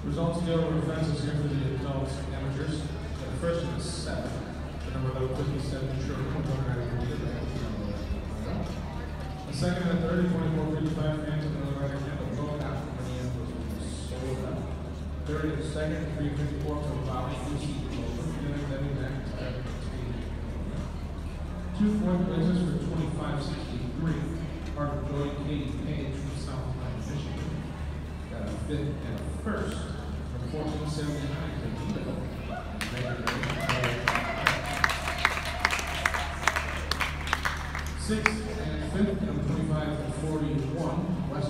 Results deal with offenses here for the adult amateurs. The first one is 7. The number 57, sure, comes on right over here. The second and third, 24-55 fans of the right hand of Logan out from Minneapolis. Third and second, 354 from Bobby Lucy. Two fourth places for 2563. Harvard Joy Katie Page from South Line, Michigan. Got a fifth and a first from 1479 to Idaho. Sixth and fifth from 25 to 41. West